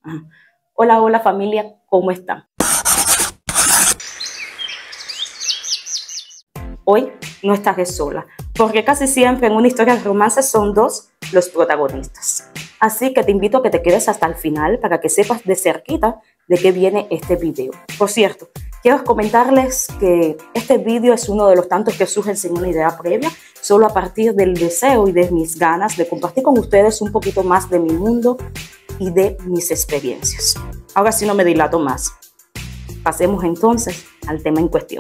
Hola, hola familia, ¿cómo están? Hoy no estaré sola, porque casi siempre en una historia de romance son dos los protagonistas. Así que te invito a que te quedes hasta el final para que sepas de cerquita de qué viene este video. Por cierto, quiero comentarles que este video es uno de los tantos que surgen sin una idea previa, solo a partir del deseo y de mis ganas de compartir con ustedes un poquito más de mi mundo y de mis experiencias. Ahora sí no me dilato más. Pasemos entonces al tema en cuestión.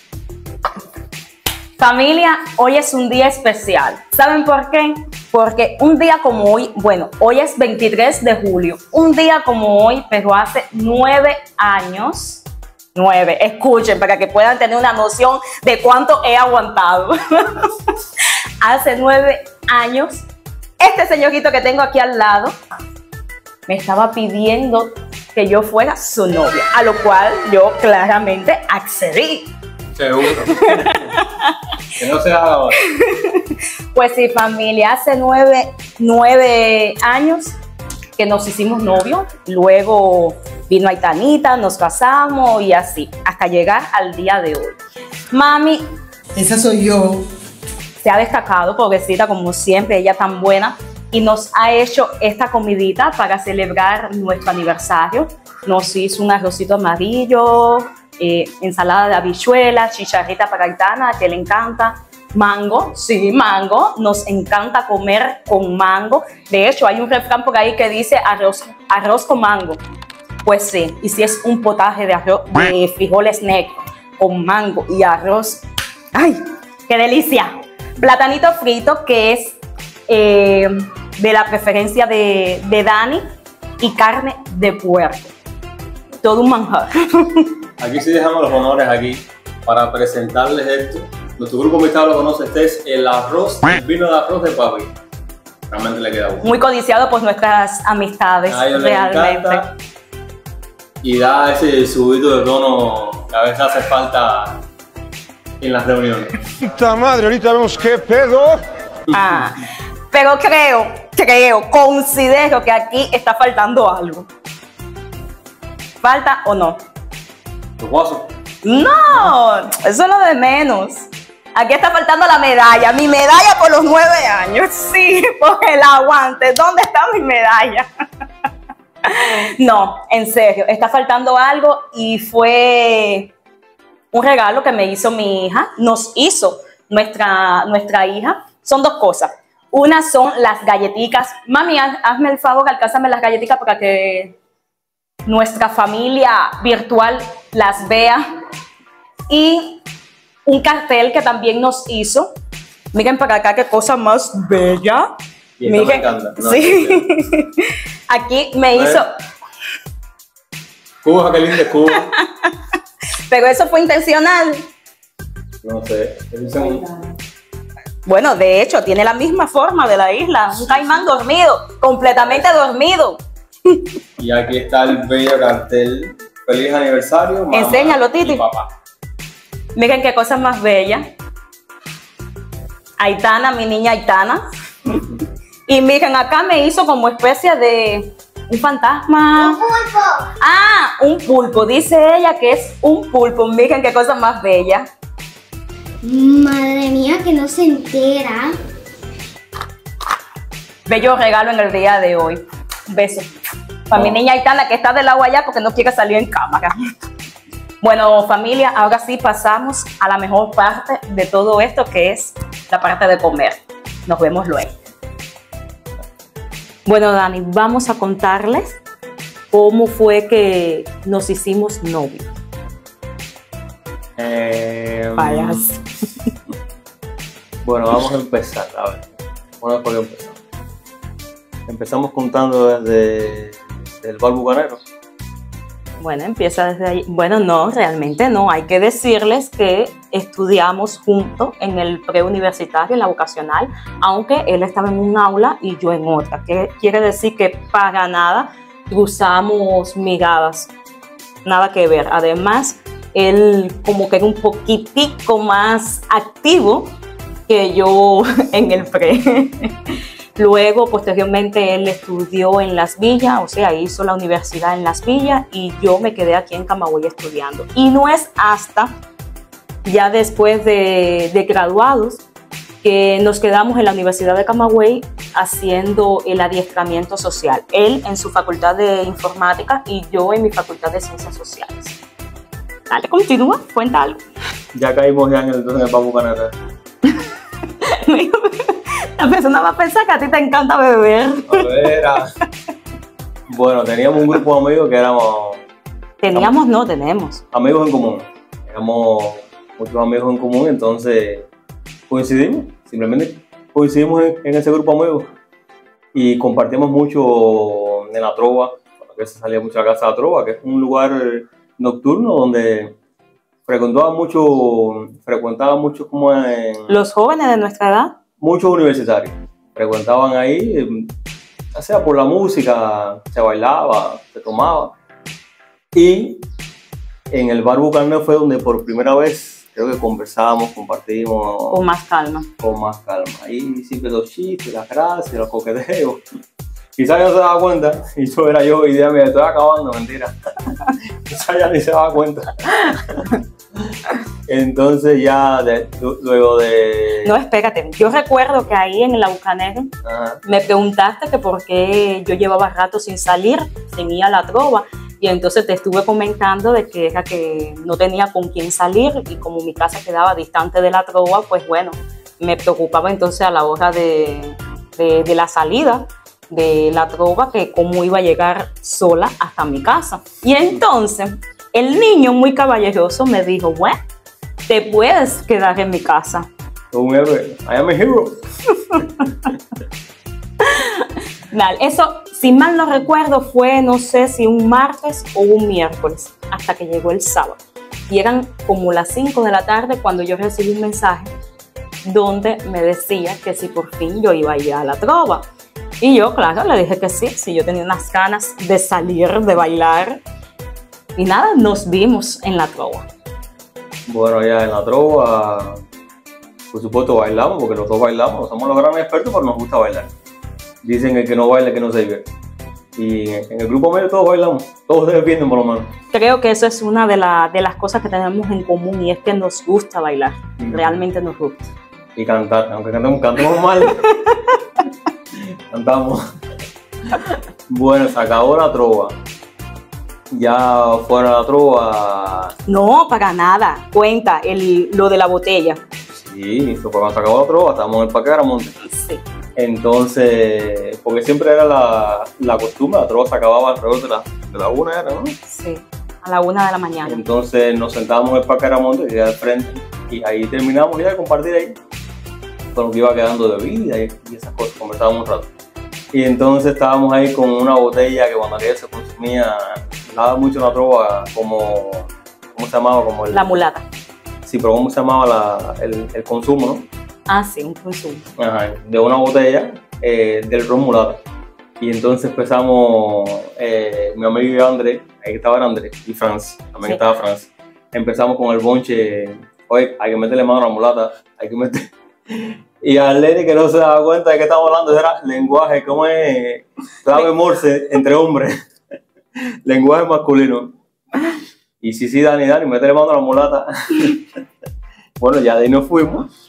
Familia, hoy es un día especial. ¿Saben por qué? Porque un día como hoy, bueno, hoy es 23 de julio, un día como hoy, pero hace 9 años, 9, escuchen para que puedan tener una noción de cuánto he aguantado. Hace 9 años, este señorito que tengo aquí al lado me estaba pidiendo que yo fuera su novia, a lo cual yo claramente accedí. Seguro. Que no se haga ahora. Pues sí, familia, hace 9 años que nos hicimos novios, luego vino Aitanita, nos casamos y así, hasta llegar al día de hoy. Mami, esa soy yo. Se ha destacado, pobrecita, como siempre, ella tan buena, y nos ha hecho esta comidita para celebrar nuestro aniversario. Nos hizo un arrocito amarillo, ensalada de habichuelas, chicharrita para Aitana, que le encanta, mango, sí, mango, nos encanta comer con mango. De hecho, hay un refrán por ahí que dice arroz con mango. Pues sí, y si es un potaje de frijoles negros con mango y arroz, ¡ay, qué delicia! Platanito frito, que es de la preferencia de Dani, y carne de puerco. Todo un manjar. Aquí sí dejamos los honores aquí para presentarles esto. Nuestro grupo invitado lo conoce, este es el arroz, el vino de arroz de papi. Realmente le queda bueno. Muy codiciado por nuestras amistades, a ellos realmente. Les encanta y da ese subidito de tono que a veces hace falta en las reuniones. ¡Puta madre! Ahorita vemos qué pedo. Pero considero que aquí está faltando algo. ¿Falta o no? ¿Los guasos? No, eso es lo de menos. Aquí está faltando la medalla, mi medalla por los 9 años. Sí, por el aguante. ¿Dónde está mi medalla? No, en serio, está faltando algo y fue un regalo que me hizo mi hija, nos hizo nuestra hija. Son dos cosas. Una son las galletitas. Mami, hazme el favor, alcánzame las galletitas para que nuestra familia virtual las vea. Y un cartel que también nos hizo. Miren para acá qué cosa más bella. Y miren, me encanta. No, sí. Aquí me hizo. Cuba, qué linda es Cuba. Pero eso fue intencional. No sé. Bueno, de hecho, tiene la misma forma de la isla. Un caimán dormido, completamente dormido. Y aquí está el bello cartel. Feliz aniversario, mamá. Enséñalo, Titi. Y papá. Miren qué cosa más bella. Aitana, mi niña Aitana. Y miren, acá me hizo como especie de un fantasma. ¡Un pulpo! Ah, un pulpo. Dice ella que es un pulpo. Miren qué cosa más bella. Madre mía, que no se entera. Bello regalo en el día de hoy. Un beso. Para mi niña Aitana, que está del agua allá porque no quiere salir en cámara. Bueno, familia, ahora sí pasamos a la mejor parte de todo esto, que es la parte de comer. Nos vemos luego. Bueno, Dani, vamos a contarles cómo fue que nos hicimos novios. Vayas. Bueno, vamos a empezar. A ver, bueno, ¿por qué empezamos? Empezamos contando desde el bar bucanero. Bueno, empieza desde ahí. Bueno, no, realmente no. Hay que decirles que estudiamos juntos en el preuniversitario, en la vocacional, aunque él estaba en un aula y yo en otra. ¿Qué quiere decir? Que para nada cruzamos miradas. Nada que ver. Además, él como que era un poquitico más activo que yo en el pre. Luego, posteriormente, él estudió en Las Villas, o sea, hizo la universidad en Las Villas y yo me quedé aquí en Camagüey estudiando. Y no es hasta ya después de graduados que nos quedamos en la Universidad de Camagüey haciendo el adiestramiento social. Él en su facultad de informática y yo en mi facultad de ciencias sociales. Dale, continúa, cuenta algo. Ya caímos ya en el Papu Caneta. La persona va a pensar que a ti te encanta beber. A ver, bueno, teníamos un grupo de amigos que éramos... Teníamos, no, tenemos. Amigos en común. Éramos muchos amigos en común, entonces coincidimos. Simplemente coincidimos en ese grupo de amigos. Y compartimos mucho en la trova. A veces salía mucho a la casa de la trova, que es un lugar nocturno donde frecuentaba mucho como en... Los jóvenes de nuestra edad. Muchos universitarios frecuentaban ahí, ya sea por la música, se bailaba, se tomaba. Y en el bar Bucanero fue donde por primera vez creo que conversábamos, compartimos. Con más calma. Con más calma. Ahí siempre los chistes, las gracias, los coqueteos. Quizás ya no se daba cuenta, y eso era yo, y día me estoy acabando, mentira. Quizás ya ni se daba cuenta. Entonces ya luego de... No, espérate, yo recuerdo que ahí en la Bucanero me preguntaste que por qué yo llevaba rato sin salir, sin ir a la trova, y entonces te estuve comentando de que era que no tenía con quién salir y como mi casa quedaba distante de la trova, pues bueno, me preocupaba entonces a la hora de la salida de la trova que cómo iba a llegar sola hasta mi casa. Y entonces el niño muy caballeroso me dijo, bueno, te puedes quedar en mi casa. Un héroe, I am a hero. Dale, eso, si mal no recuerdo, fue no sé si un martes o un miércoles, hasta que llegó el sábado. Y eran como las 5 de la tarde cuando yo recibí un mensaje donde me decía que si por fin yo iba a ir a la trova. Y yo, claro, le dije que sí, si yo tenía unas ganas de salir, de bailar. Y nada, nos vimos en la trova. Bueno, ya en la trova, por supuesto bailamos, porque los dos bailamos, no somos los grandes expertos, pero nos gusta bailar. Dicen el que no baila, que no se divierte. Y en el grupo medio todos bailamos, todos se defienden por lo menos. Creo que eso es una de las cosas que tenemos en común y es que nos gusta bailar, realmente nos gusta. Y cantar, aunque cantemos mal, cantamos. Bueno, se acabó la trova. Ya fuera la trova. No, para nada. Cuenta lo de la botella. Sí, eso fue cuando se acabó la trova, estábamos en el Parque Garamonte. Sí. Entonces, porque siempre era la costumbre, la trova se acababa alrededor de la 1, ¿era, no? Sí, a la 1 de la mañana. Entonces nos sentábamos en el Parque Garamonte, que era al frente, y ahí terminamos ya de compartir ahí con lo que iba quedando de bebida y esas cosas, conversábamos un rato. Y entonces estábamos ahí con una botella que cuando aquella se consumía, daba mucho la trova, como, ¿cómo se llamaba? Como la mulata. Sí, pero ¿cómo se llamaba el consumo, no? Ah, sí, un consumo. Ajá, de una botella del ron mulata. Y entonces empezamos, mi amigo y yo, Andrés, ahí estaba Andrés, y Franz, también estaba Franz. Empezamos con el bonche, oye, hay que meterle mano a la mulata, hay que meter... Y a Lenny, que no se daba cuenta de que estamos hablando, era lenguaje, ¿cómo es? Clave Morse entre hombres, lenguaje masculino. Y sí, Dani, métele mano a la mulata. Bueno, ya de ahí nos fuimos.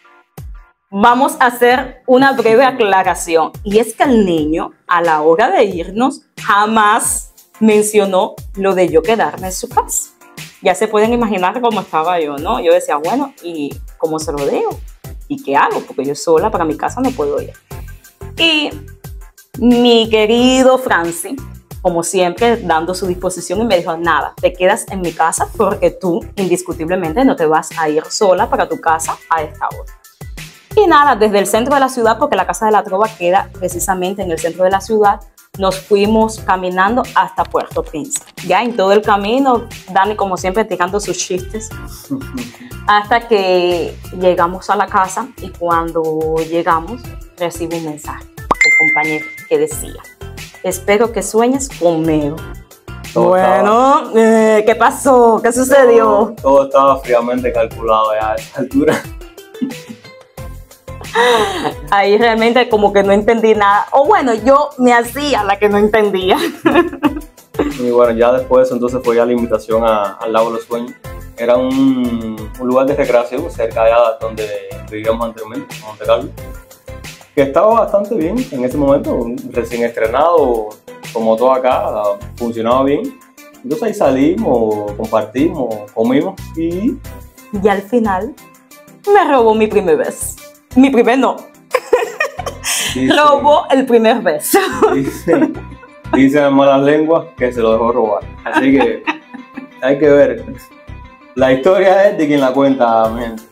Vamos a hacer una breve aclaración. Y es que el niño, a la hora de irnos, jamás mencionó lo de yo quedarme en su casa. Ya se pueden imaginar cómo estaba yo, ¿no? Yo decía, bueno, ¿y cómo se lo digo? ¿Y qué hago? Porque yo sola para mi casa no puedo ir. Y mi querido Franci, como siempre, dando su disposición y me dijo, nada, te quedas en mi casa porque tú indiscutiblemente no te vas a ir sola para tu casa a esta hora. Y nada, desde el centro de la ciudad, porque la Casa de la Trova queda precisamente en el centro de la ciudad, nos fuimos caminando hasta Puerto Príncipe. Ya en todo el camino, Dani como siempre tirando sus chistes, hasta que llegamos a la casa y cuando llegamos recibo un mensaje del compañero que decía, espero que sueñes conmigo. Bueno, ¿qué pasó? ¿Qué sucedió? Todo estaba fríamente calculado ya a esta altura. Ahí realmente como que no entendí nada. O bueno, yo me hacía la que no entendía. Y bueno, ya después de eso entonces fue ya la invitación al Lago de los Sueños. Era un lugar de recreación cerca de donde vivíamos anteriormente, en Monte Carlo, que estaba bastante bien en ese momento, recién estrenado, como todo acá, funcionaba bien. Entonces ahí salimos, compartimos, comimos y al final me robó mi primer beso. Mi primer no. Robó el primer beso. Dicen malas lenguas que se lo dejó robar. Así que hay que ver. La historia es de quien la cuenta, mi gente.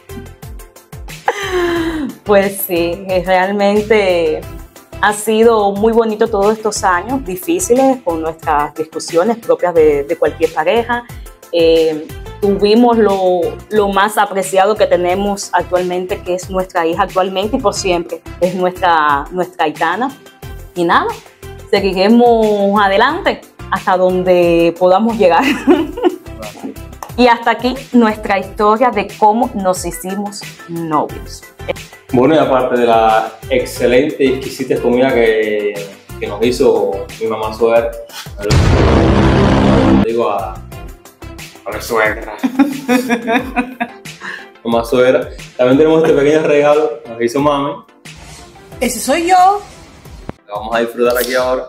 Pues sí, realmente ha sido muy bonito todos estos años difíciles con nuestras discusiones propias de cualquier pareja. Tuvimos lo más apreciado que tenemos actualmente, que es nuestra hija actualmente y por siempre, es nuestra Aitana. Y nada, seguiremos adelante hasta donde podamos llegar. Y hasta aquí nuestra historia de cómo nos hicimos novios. Bueno, y aparte de la excelente y exquisita comida que nos hizo mi mamá suegra, digo a la suegra, mamá suegra, también tenemos este pequeño regalo que nos hizo mami. Ese soy yo. Lo vamos a disfrutar aquí ahora.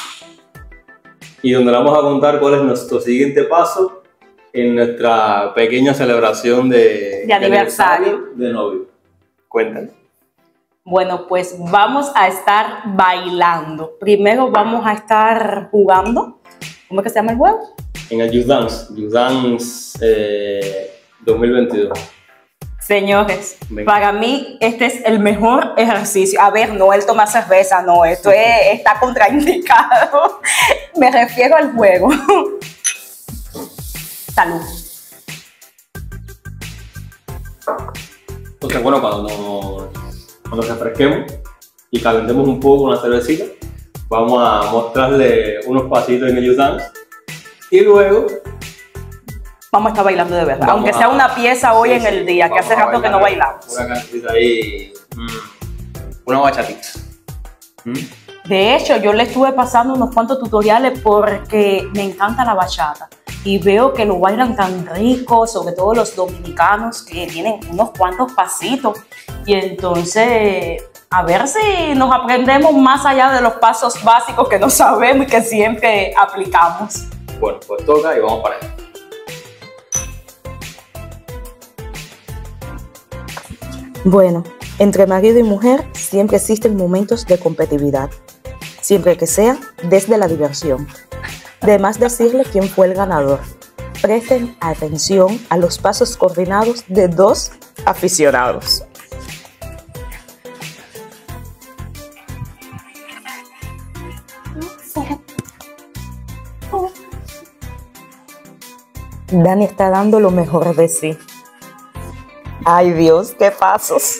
Y donde le vamos a contar cuál es nuestro siguiente paso en nuestra pequeña celebración de aniversario de novio. Cuéntanos. Bueno, pues vamos a estar bailando. Primero vamos a estar jugando. ¿Cómo es que se llama el juego? En el Just Dance 2022. Señores, Venga. para mí este es el mejor ejercicio. A ver, no el tomar cerveza, no, esto está contraindicado. Me refiero al juego. Salud. Entonces, bueno, cuando refresquemos y calentemos un poco una cervecita, vamos a mostrarle unos pasitos en el Just Dance y luego Vamos a estar bailando de verdad, aunque sea una pieza hoy en el día, que hace rato que no bailamos. Una cancioncita ahí, una bachatita. De hecho, yo le estuve pasando unos cuantos tutoriales porque me encanta la bachata y veo que lo bailan tan rico, sobre todo los dominicanos que tienen unos cuantos pasitos. Y entonces, a ver si nos aprendemos más allá de los pasos básicos que no sabemos y que siempre aplicamos. Bueno, pues toca y vamos para allá. Bueno, entre marido y mujer siempre existen momentos de competitividad, siempre que sea desde la diversión. De más decirle quién fue el ganador. Presten atención a los pasos coordinados de dos aficionados. Dani está dando lo mejor de sí. Ay Dios, qué pasos.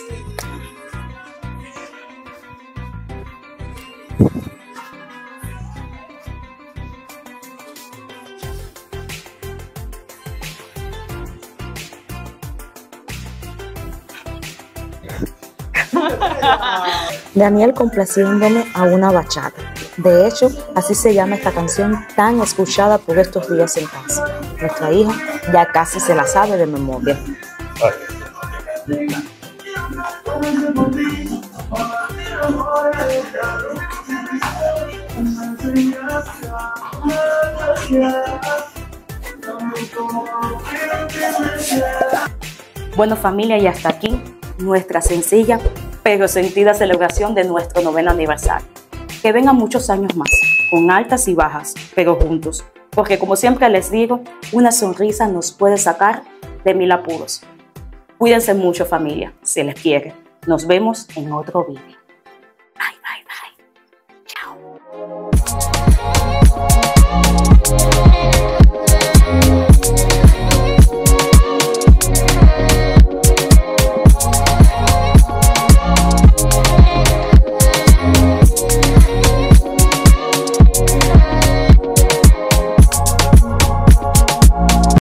Daniel complaciéndome a una bachata. De hecho, así se llama esta canción tan escuchada por estos días en casa. Nuestra hija ya casi se la sabe de memoria. Bueno, familia, y hasta aquí nuestra sencilla pero sentida celebración de nuestro 9º aniversario. Que vengan muchos años más, con altas y bajas, pero juntos, porque como siempre les digo, una sonrisa nos puede sacar de 1000 apuros. Cuídense mucho, familia, se les quiere. Nos vemos en otro vídeo.